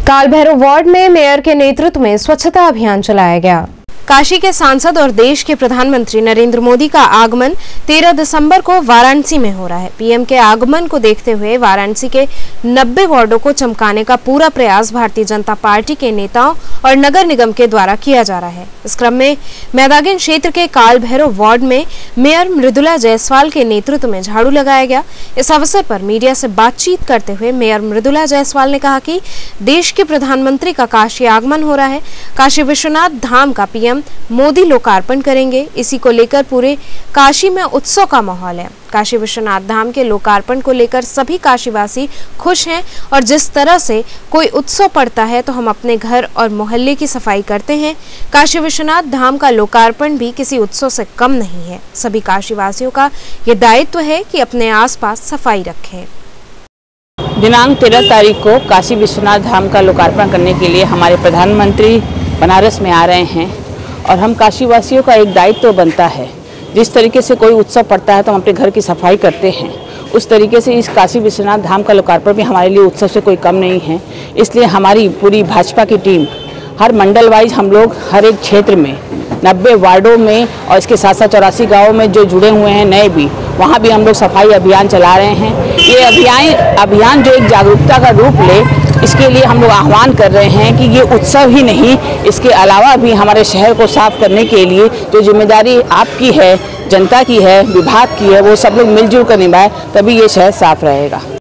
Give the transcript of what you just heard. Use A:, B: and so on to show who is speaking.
A: काल भैरव वार्ड में मेयर के नेतृत्व में स्वच्छता अभियान चलाया गया। काशी के सांसद और देश के प्रधानमंत्री नरेंद्र मोदी का आगमन 13 दिसंबर को वाराणसी में हो रहा है। पीएम के आगमन को देखते हुए वाराणसी के 90 वार्डों को चमकाने का पूरा प्रयास भारतीय जनता पार्टी के नेताओं और नगर निगम के द्वारा किया जा रहा है। इस क्रम में मैदागिन क्षेत्र के काल भैरव वार्ड में मेयर मृदुला जायसवाल के नेतृत्व में झाड़ू लगाया गया। इस अवसर पर मीडिया से बातचीत करते हुए मेयर मृदुला जायसवाल ने कहा कि देश के प्रधानमंत्री का काशी आगमन हो रहा है। काशी विश्वनाथ धाम का पीएम मोदी लोकार्पण करेंगे। इसी को लेकर पूरे काशी में उत्सव का माहौल है। काशी विश्वनाथ धाम के लोकार्पण को लेकर सभी काशीवासी खुश हैं और जिस तरह से कोई उत्सव पड़ता है तो हम अपने घर और मोहल्ले की सफाई करते हैं। काशी विश्वनाथ धाम का लोकार्पण भी किसी उत्सव से कम नहीं है। सभी काशीवासियों का ये दायित्व है कि अपने आसपास सफाई रखें।
B: दिनांक 13 तारीख को काशी विश्वनाथ धाम का लोकार्पण करने के लिए हमारे प्रधानमंत्री बनारस में आ रहे हैं और हम काशीवासियों का एक दायित्व बनता है। जिस तरीके से कोई उत्सव पड़ता है तो हम अपने घर की सफाई करते हैं, उस तरीके से इस काशी विश्वनाथ धाम का लोकार्पण भी हमारे लिए उत्सव से कोई कम नहीं है। इसलिए हमारी पूरी भाजपा की टीम हर मंडल वाइज हम लोग हर एक क्षेत्र में 90 वार्डों में और इसके साथ साथ 84 गाँवों में जो जुड़े हुए हैं नए भी, वहाँ भी हम लोग सफाई अभियान चला रहे हैं। ये अभियान जो एक जागरूकता का रूप ले, इसके लिए हम लोग आह्वान कर रहे हैं कि ये उत्सव ही नहीं, इसके अलावा भी हमारे शहर को साफ करने के लिए जो जिम्मेदारी आपकी है, जनता की है, विभाग की है, वो सब लोग मिलजुल कर निभाएं, तभी ये शहर साफ रहेगा।